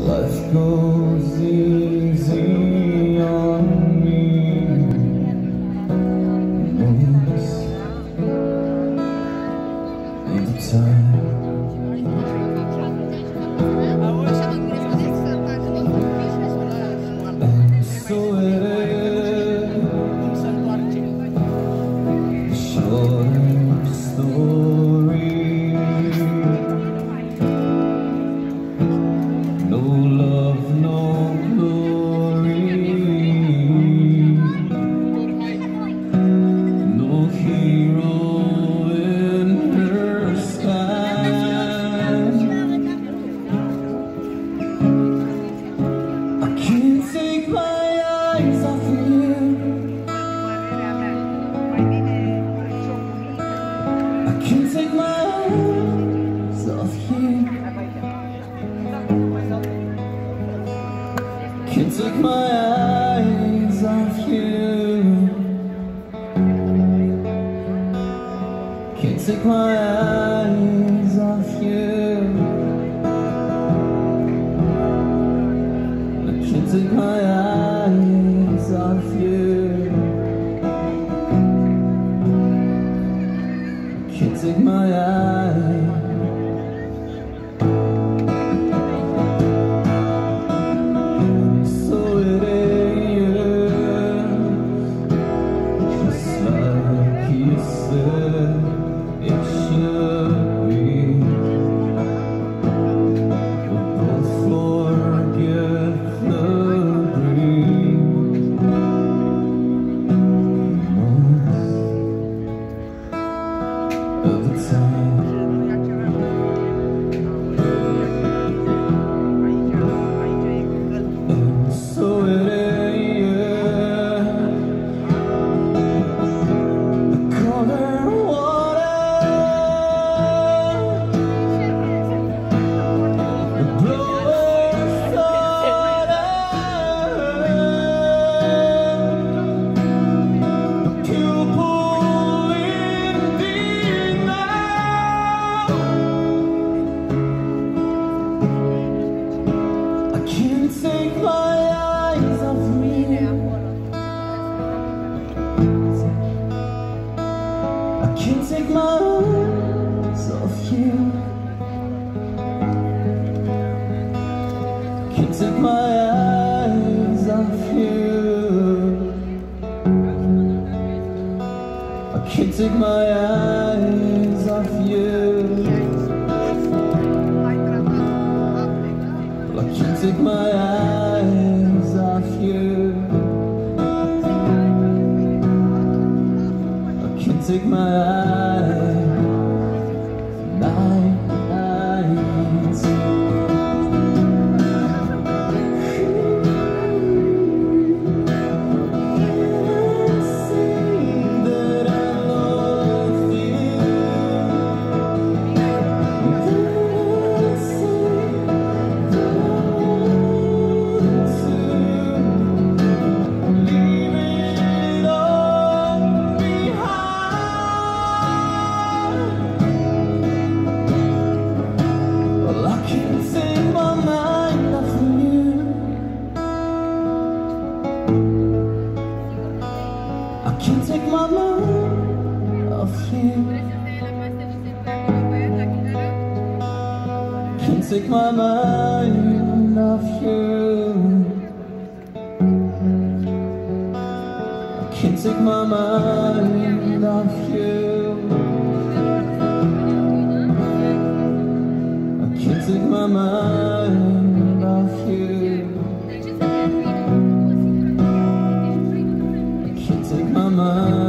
Life goes easy on me most of the time. And so it is a short story. No love, no glory, no hero in her sky. I can't take my eyes off of you. I can't take my eyes off you. Can't take my eyes off you. Can't take my eyes off you. I can't take my eyes off you. Can't take my eyes. It should be. We'll both forget the breeze most of the time. And so it is. Can't take my eyes off me. I can't take my eyes off you. Can't take my eyes off you. I can't take my eyes off you. I can't take my eyes off you. I can't take my eyes. Night. I can't take my mind off you. Can't take my mind off you. I can't take my mind off you. I can't take my mind off you. I can't take my mind.